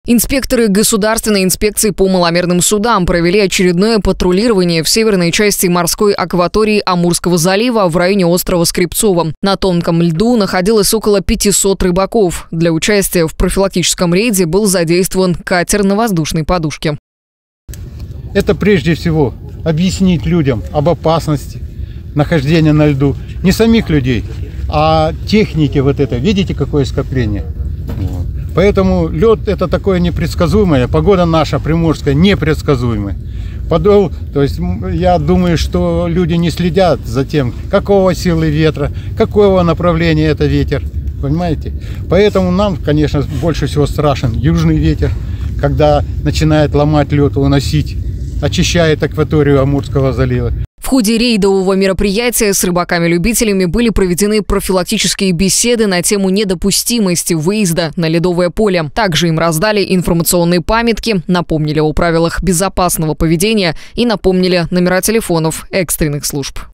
Инспекторы Государственной инспекции по маломерным судам провели очередное патрулирование в северной части морской акватории Амурского залива в районе острова Скребцово. На тонком льду находилось около 500 рыбаков. Для участия в профилактическом рейде был задействован катер на воздушной подушке. Это прежде всего объяснить людям об опасности нахождения на льду. Не самих людей, а техники вот это. Видите, какое скопление? Вот. Поэтому лед это такое непредсказуемое, погода наша приморская непредсказуемая. То есть я думаю, что люди не следят за тем, какого силы ветра, какого направления это ветер, понимаете? Поэтому нам, конечно, больше всего страшен южный ветер, когда начинает ломать лед, уносить, очищает акваторию Амурского залива. В ходе рейдового мероприятия с рыбаками-любителями были проведены профилактические беседы на тему недопустимости выезда на ледовое поле. Также им раздали информационные памятки, напомнили о правилах безопасного поведения и напомнили номера телефонов экстренных служб.